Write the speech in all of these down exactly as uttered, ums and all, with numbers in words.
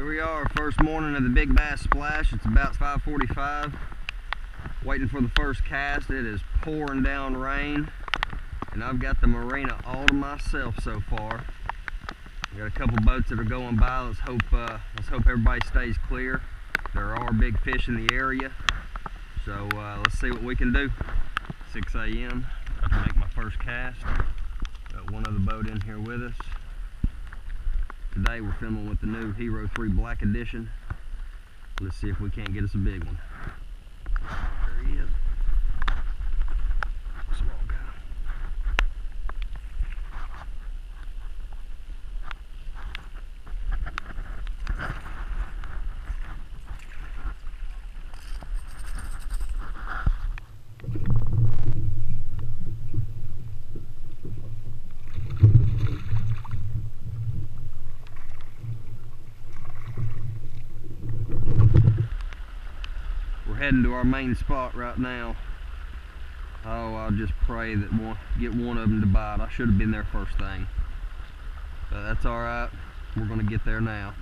Here we are, first morning of the Big Bass Splash. It's about five forty-five. Waiting for the first cast. It is pouring down rain, and I've got the marina all to myself so far. We got a couple boats that are going by. Let's hope uh, let's hope everybody stays clear. There are big fish in the area, so uh, let's see what we can do. six A M About to make my first cast. Got one other boat in here with us. Today we're filming with the new Hero three Black Edition. Let's see if we can't get us a big one. There he is. Small guy. Heading to our main spot right now. Oh, I'll just pray that we'll get one of them to bite. I should have been there first thing, but that's all right. We're gonna get there now.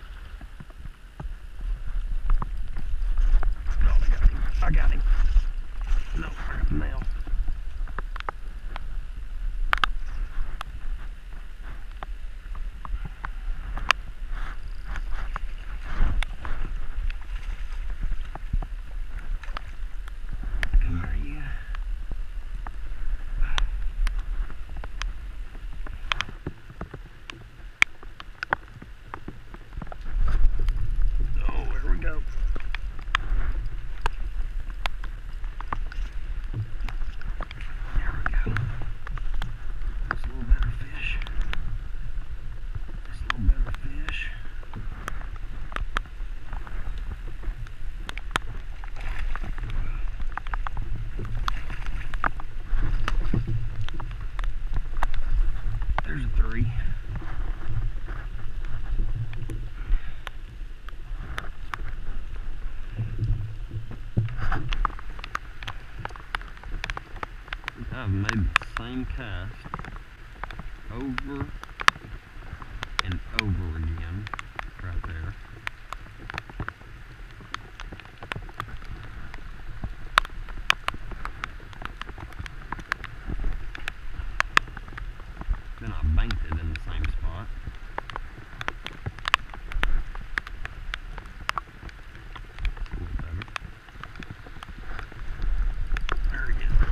Oh, I got him. I got him. No, I got him now. There's a three. I've made the same cast over and over again right there. Then I banked it in the same spot. A little better. There we go.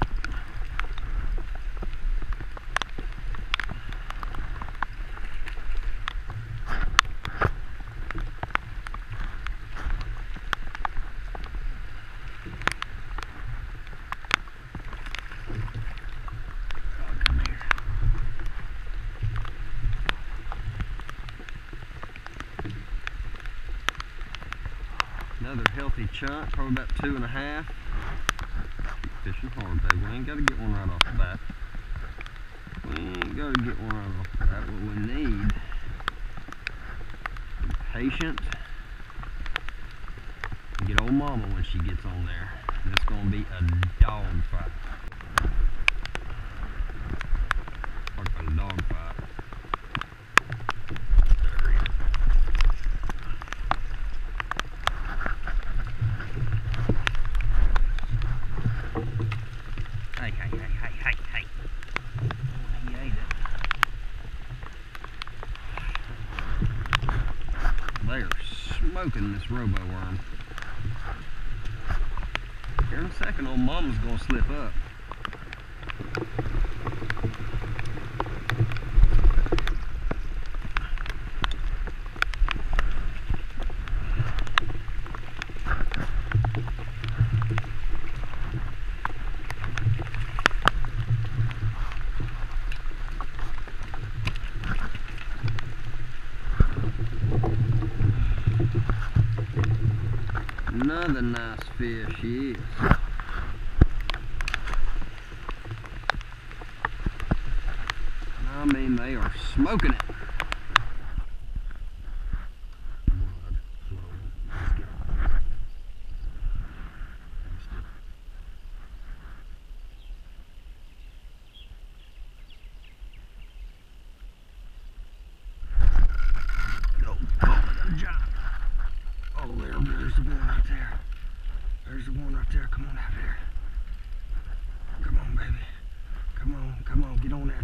Another healthy chunk, probably about two and a half. Keep fishing hard, baby. We ain't got to get one right off the bat. We ain't got to get one right off the bat. What we need, be patient, and get old mama when she gets on there. And it's going to be a dog fight. Talk about a dog fight. Hey, hey, hey, hey, hey, hey. Oh, he ate it. They are smoking this robo worm. Here in a second, old mama's gonna slip up. Another nice fish, yes. I mean, they are smoking it. Oh, oh, I got a giant. there. Come on out there. Come on, baby. Come on, come on. Get on there.